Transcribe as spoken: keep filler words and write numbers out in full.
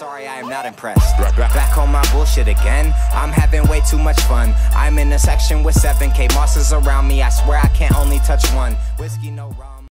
sorry, I am not impressed. Back on my bullshit again, I'm having way too much fun. I'm in a section with seven K bosses around me, I swear I can't only touch one. Whiskey, no rum.